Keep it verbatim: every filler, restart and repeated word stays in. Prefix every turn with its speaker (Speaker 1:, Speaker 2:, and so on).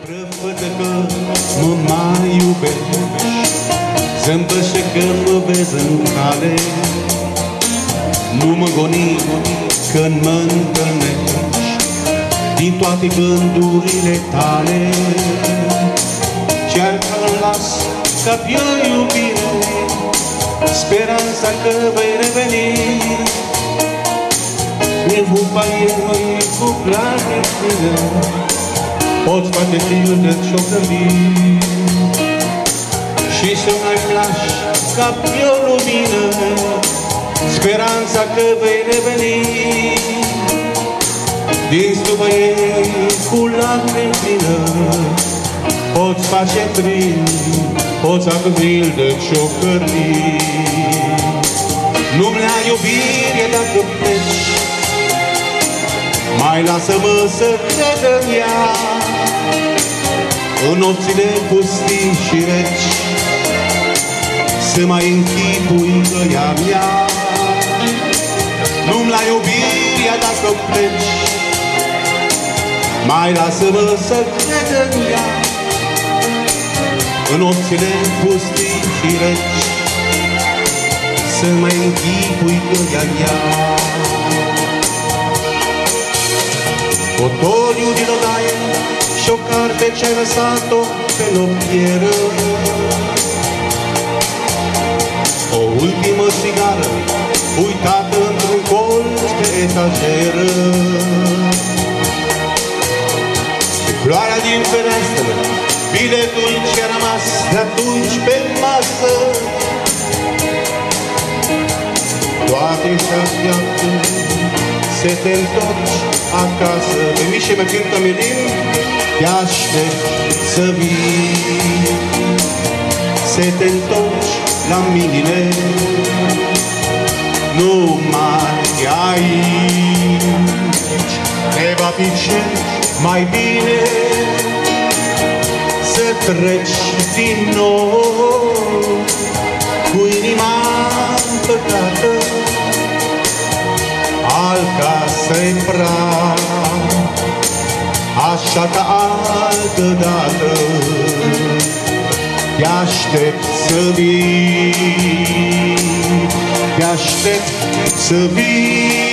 Speaker 1: Prăfătă că mă mai iubești, zâmbăște că mă vezi în cale. Nu mă goni când mă întâlnești din toate gândurile tale. Chiar că-mi las ca pe iubire speranța că vei reveni. Din hupa ei cu lacrimi poți face fiul de ciocării și să mai lași ca pe o lumină speranța că vei reveni. Din stupă ei cu lacrimi poți face tril, poți acvil de ciocării. Nu-mi la iubire dacă pleci, mai lasă-mă să cred în ea. În nopțile pustii și reci să mai închipui că ea mea. Nu-mi la iubirea dacă pleci, mai lasă-mă să cred în ea. În nopțile pustii și reci să mai închipui că ea mea. Fotoliu din odaie și o carte ce-ai lăsat-o pe noptieră. O ultimă țigară uitată într-un colț pe etajeră. Și floarea din fereastră, biletul ce-a rămas de atunci pe masă. Toate și-așteaptă să te întorci acasă. Pe Mișe mă cântă Milim, te aștept să vii, să te întorci la mine. Nu mai aici, ne va fi cel mai bine să treci din nou cu inima împăcată al casei praf, așa ca altă dată. Te aștept să vii, te aștept să vii.